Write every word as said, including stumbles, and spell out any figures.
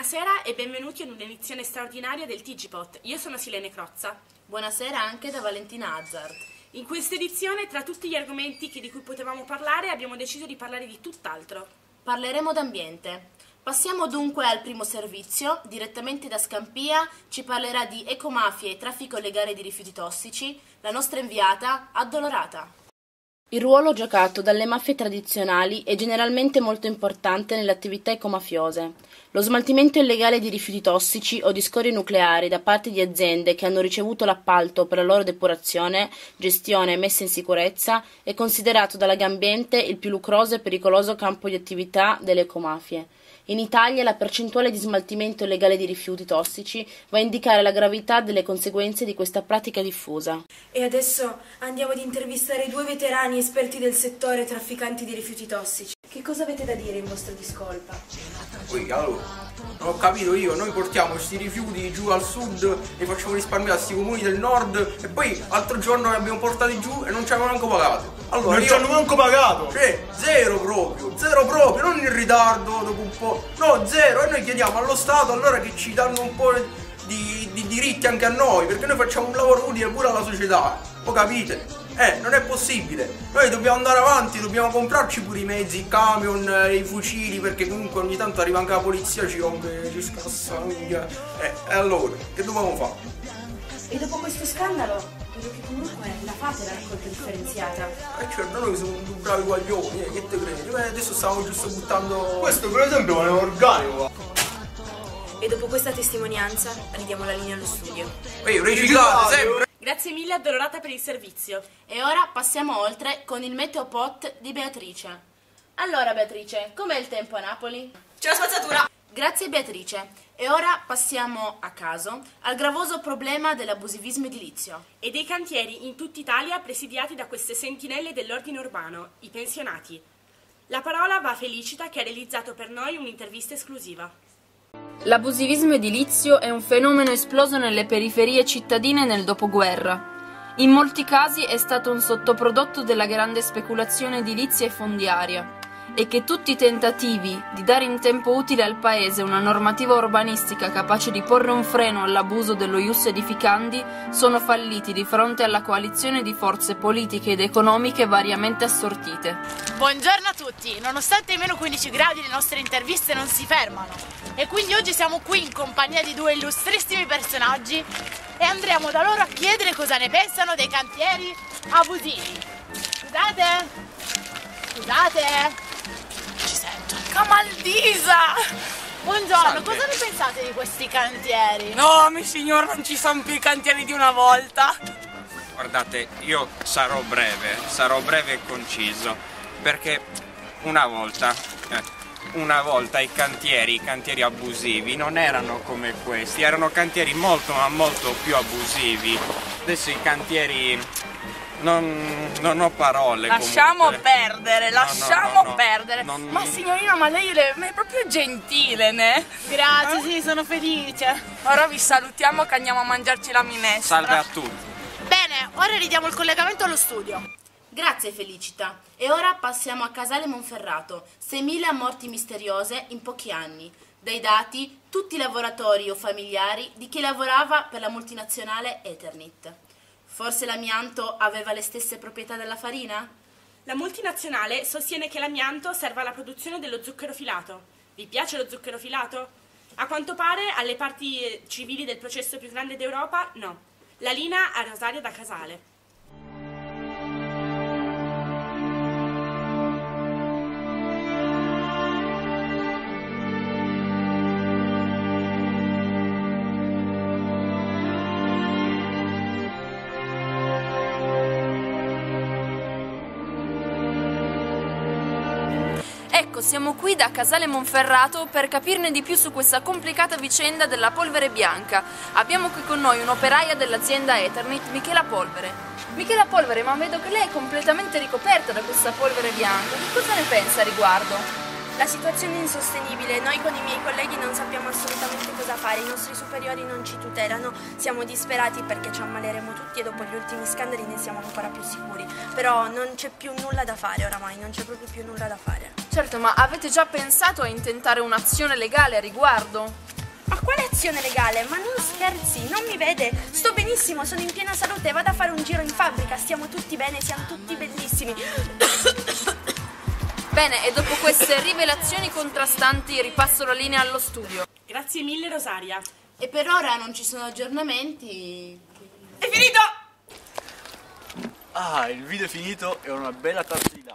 Buonasera e benvenuti ad un'edizione straordinaria del T G Pot. Io sono Silene Crozza. Buonasera anche da Valentina Azzard. In questa edizione, tra tutti gli argomenti che di cui potevamo parlare, abbiamo deciso di parlare di tutt'altro. Parleremo d'ambiente. Passiamo dunque al primo servizio. Direttamente da Scampia ci parlerà di ecomafie e traffico illegale di rifiuti tossici la nostra inviata Addolorata. Il ruolo giocato dalle mafie tradizionali è generalmente molto importante nelle attività ecomafiose. Lo smaltimento illegale di rifiuti tossici o di scorie nucleari da parte di aziende che hanno ricevuto l'appalto per la loro depurazione, gestione e messa in sicurezza è considerato dalla Legambiente il più lucroso e pericoloso campo di attività delle ecomafie. In Italia la percentuale di smaltimento illegale di rifiuti tossici va a indicare la gravità delle conseguenze di questa pratica diffusa. E adesso andiamo ad intervistare due veterani esperti del settore trafficanti di rifiuti tossici. Che cosa avete da dire in vostra discolpa? Poi, allora, non ho capito io, noi portiamo questi rifiuti giù al sud e facciamo risparmiare questi comuni del nord e poi l'altro giorno li abbiamo portati giù e non ci avevano manco pagato. Allora, non io, ci hanno manco pagato! Cioè, zero proprio, zero proprio, non in ritardo dopo un po', no, zero, e noi chiediamo allo Stato allora che ci danno un po' di, di diritti anche a noi, perché noi facciamo un lavoro utile pure alla società, lo capite? Eh, non è possibile, noi dobbiamo andare avanti, dobbiamo comprarci pure i mezzi, i camion, eh, i fucili, perché comunque ogni tanto arriva anche la polizia, ci rompe, ci scassa, eh, e allora, che dobbiamo fare? E dopo questo scandalo, vedo che comunque la fate la raccolta differenziata. Eh certo, noi siamo due bravi guaglioni, eh, che te credi? Eh, adesso stiamo giusto buttando... Questo per esempio non è organico. E dopo questa testimonianza ridiamo la linea allo studio. Ehi, riciclate sempre! Grazie mille Addolorata per il servizio. E ora passiamo oltre con il Meteopot di Beatrice. Allora Beatrice, com'è il tempo a Napoli? C'è la spazzatura! Grazie Beatrice. E ora passiamo a caso al gravoso problema dell'abusivismo edilizio. E dei cantieri in tutta Italia presidiati da queste sentinelle dell'ordine urbano, i pensionati. La parola va a Felicita che ha realizzato per noi un'intervista esclusiva. L'abusivismo edilizio è un fenomeno esploso nelle periferie cittadine nel dopoguerra. In molti casi è stato un sottoprodotto della grande speculazione edilizia e fondiaria, e che tutti i tentativi di dare in tempo utile al Paese una normativa urbanistica capace di porre un freno all'abuso dello ius edificandi sono falliti di fronte alla coalizione di forze politiche ed economiche variamente assortite. Buongiorno a tutti! Nonostante i meno quindici gradi le nostre interviste non si fermano e quindi oggi siamo qui in compagnia di due illustrissimi personaggi e andremo da loro a chiedere cosa ne pensano dei cantieri abusivi. Scusate? Scusate? Ci sento. Camaldisa! Buongiorno, Salve. cosa ne pensate di questi cantieri? No, mi signor, non ci sono più i cantieri di una volta. Guardate, io sarò breve, sarò breve e conciso, perché una volta, eh, una volta i cantieri, i cantieri abusivi non erano come questi, erano cantieri molto ma molto più abusivi. Adesso i cantieri... Non, non ho parole. Lasciamo comunque. perdere, lasciamo no, no, no, perdere. non- Ma signorina, ma lei è, ma è proprio gentile, ne? Grazie, sì, sono felice. Ora vi salutiamo che andiamo a mangiarci la minestra. Salve a tutti. Bene, ora ridiamo il collegamento allo studio. Grazie Felicita. E ora passiamo a Casale Monferrato. seimila morti misteriose in pochi anni. Dai dati, tutti i lavoratori o familiari di chi lavorava per la multinazionale Eternit. Forse l'amianto aveva le stesse proprietà della farina? La multinazionale sostiene che l'amianto serva alla produzione dello zucchero filato. Vi piace lo zucchero filato? A quanto pare, alle parti civili del processo più grande d'Europa, no. La linea a Rosario da Casale. Ecco, siamo qui da Casale Monferrato per capirne di più su questa complicata vicenda della polvere bianca. Abbiamo qui con noi un'operaia dell'azienda Eternit, Michela Polvere. Michela Polvere, ma vedo che lei è completamente ricoperta da questa polvere bianca. Che cosa ne pensa a riguardo? La situazione è insostenibile, noi con i miei colleghi non sappiamo assolutamente cosa fare, i nostri superiori non ci tutelano, siamo disperati perché ci ammaleremo tutti e dopo gli ultimi scandali ne siamo ancora più sicuri, però non c'è più nulla da fare oramai, non c'è proprio più nulla da fare. Certo, ma avete già pensato a intentare un'azione legale a riguardo? Ma quale azione legale? Ma non scherzi, non mi vede? Sto benissimo, sono in piena salute, vado a fare un giro in fabbrica, stiamo tutti bene, siamo tutti bellissimi. Bene, e dopo queste rivelazioni contrastanti ripasso la linea allo studio. Grazie mille, Rosaria. E per ora non ci sono aggiornamenti. È finito! Ah, il video è finito e una bella tazza di